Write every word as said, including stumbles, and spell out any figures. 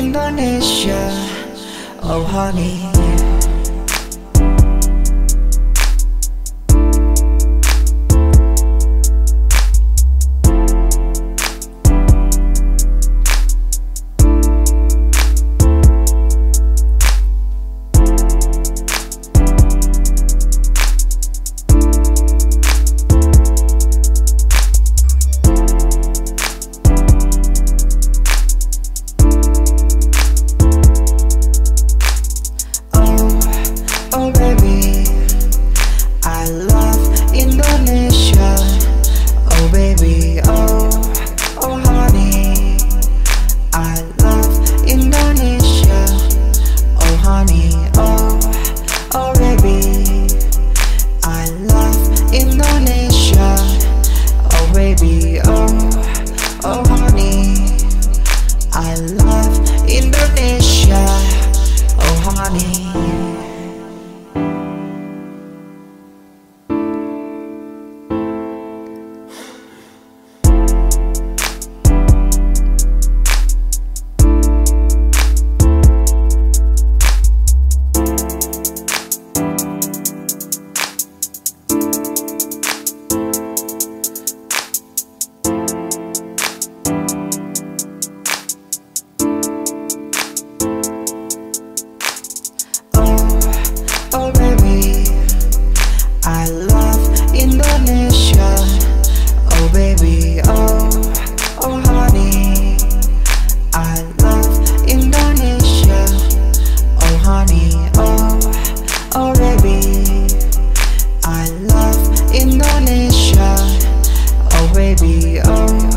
Indonesia, oh honey. Oh baby, I love Indonesia. Oh baby, oh, oh honey, I love Indonesia. Oh honey, oh, oh baby, I love Indonesia. Oh baby, oh, oh honey, I love Indonesia. Oh honey. Oh baby, I love Indonesia. Oh baby, oh, oh honey, I love Indonesia. Oh honey, oh, oh baby, I love Indonesia. Oh baby, oh.